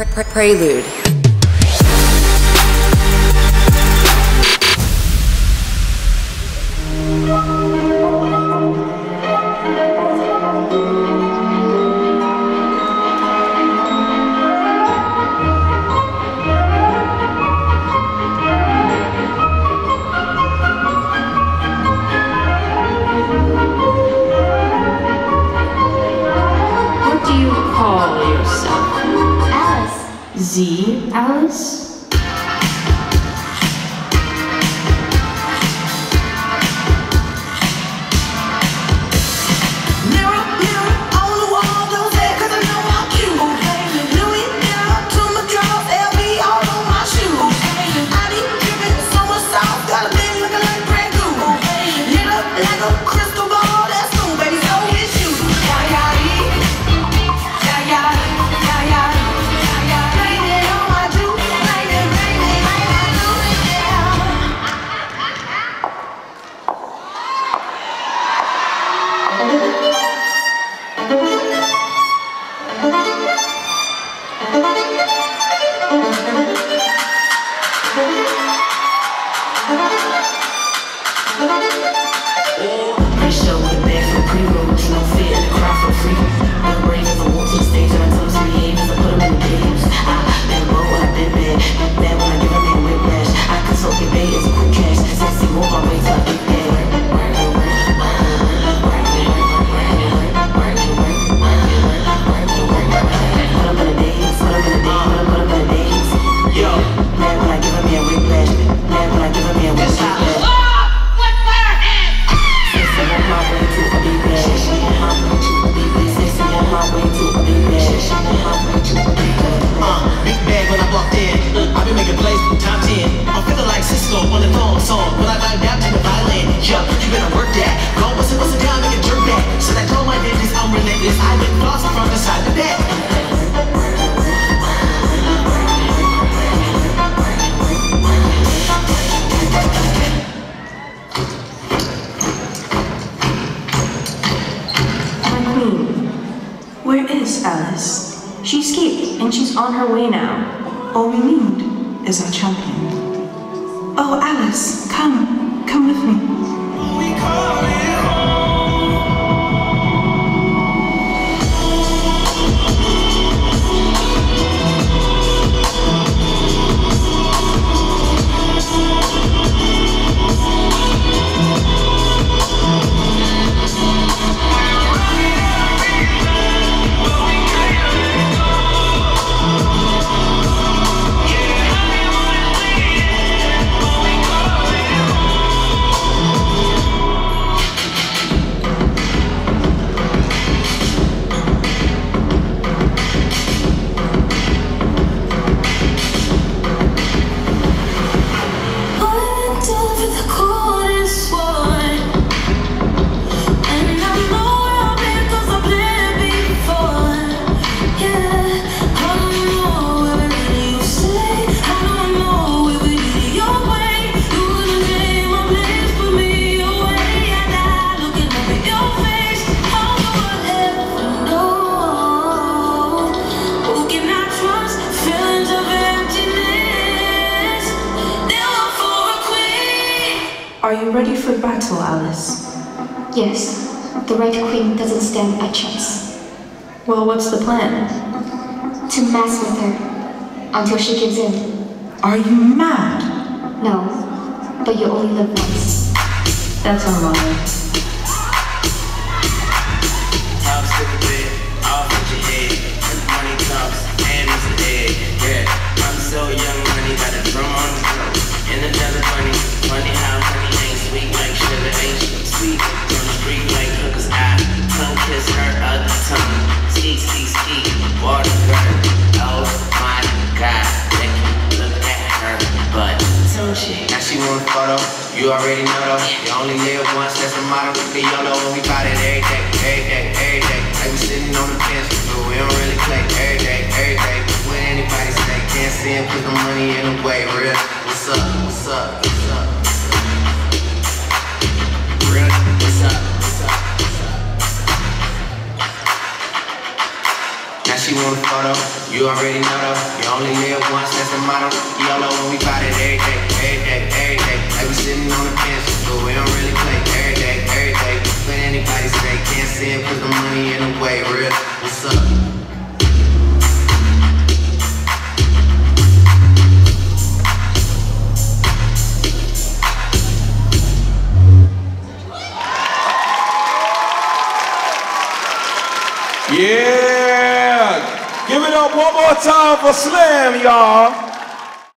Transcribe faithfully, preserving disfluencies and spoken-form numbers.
Prelude. Z, Alice? Are you ready for battle, Alice? Yes. The Red Queen doesn't stand a chance. Well, what's the plan? To mess with her until she gives in. Are you mad? No, but you only live once. That's unloving. Top stick a bit, off with your head. Money talks, and it's a head. Yeah, I'm so young, money got a drum on the floor. And another funny, funny how honey ain't sweet like sugar, ain't sweet. On the street like hookers, I tongue kiss her other tongue. Ski, ski, ski, water burn. Oh my God, look at her butt. Now she want a photo, you already know though. You only live once, that's the motto. The YOLO, and we bout it every day, every day, every day. Like we sitting on the bench, but we don't really play every day, every day. What anybody say, can't see him, put the money in the way, real. What's up, what's up, what's up? Real, what's up, what's up, what's up? Now she want a photo, though. You already know though. You only live once, that's the motto. YOLO when we fight it every day, every day, every day. Like we sitting on the bench, but we don't really play every day, every day. But anybody say can't see it, put the money in the way, real. What's up? Yeah! Give it up one more time for Slam, y'all.